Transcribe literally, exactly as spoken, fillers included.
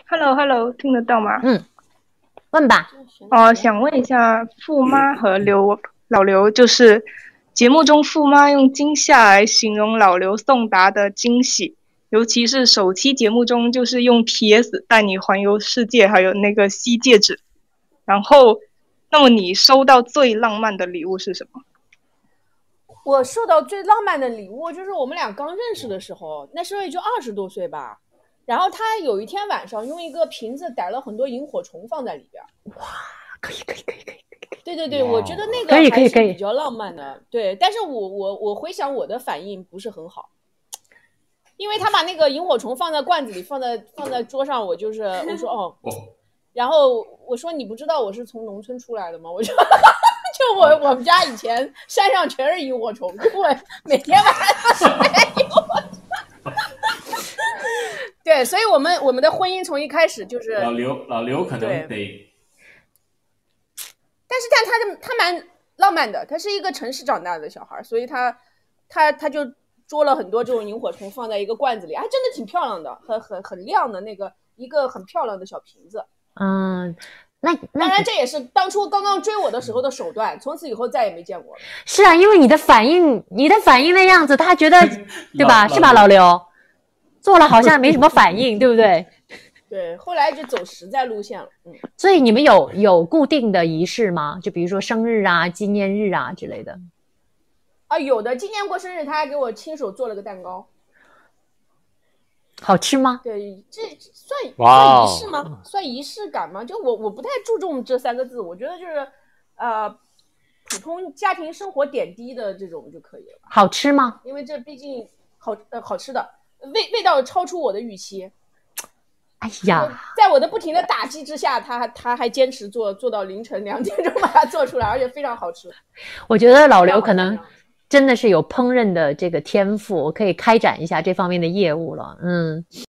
Hello Hello，听得到吗？ 嗯，问吧。 哦，想问一下，富妈和刘老刘，就是节目中富妈用惊吓来形容老刘送达的惊喜，尤其是首期节目中就是用 P S 带你环游世界，还有那个吸戒指。然后，那么你收到最浪漫的礼物是什么？ 我收到最浪漫的礼物就是我们俩刚认识的时候，那时候也就二十多岁吧。然后他有一天晚上用一个瓶子逮了很多萤火虫放在里边。 哇，可以可以可以可以。 对对对，我觉得那个可以可以可以还是比较浪漫的。对，但是我我我回想我的反应不是很好，因为他把那个萤火虫放在罐子里，放在放在桌上，我就是我说哦，然后我说你不知道我是从农村出来的吗？我说就我我们家以前山上全是萤火虫，就我每天晚上是萤火虫。对，所以我们我们的婚姻从一开始就是老刘老刘可能得， 但是但他的他蛮浪漫的，他是一个城市长大的小孩，所以他他他就捉了很多这种萤火虫放在一个罐子里，还真的挺漂亮的，很很很亮的那个一个很漂亮的小瓶子。 嗯，那那当然这也是当初刚刚追我的时候的手段，从此以后再也没见过了。 是啊，因为你的反应，你的反应的样子，他觉得对吧？是吧，老刘？做了好像没什么反应，对不对？ 对，后来就走实在路线了。嗯， 所以你们有有固定的仪式吗？就比如说生日啊、纪念日啊之类的。 啊，有的，今年过生日他还给我亲手做了个蛋糕。 好吃吗？ 对，这算哇、 算仪式吗？算仪式感吗？就我我不太注重这三个字，我觉得就是呃普通家庭生活点滴的这种就可以了。 好吃吗？ 因为这毕竟好呃好吃的，味味道超出我的预期。 哎呀， 在我的不停的打击之下，他他还坚持做做到凌晨两点钟把它做出来，而且非常好吃。 我觉得老刘可能真的是有烹饪的这个天赋，可以开展一下这方面的业务了。嗯。